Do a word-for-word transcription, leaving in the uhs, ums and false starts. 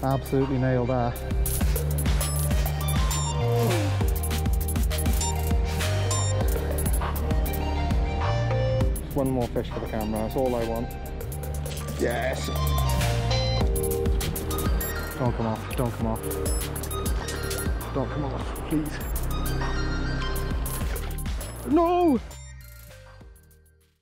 Absolutely nailed that. Just one more fish for the camera, that's all I want. Yes! Don't come off, don't come off. Don't come off, please. No!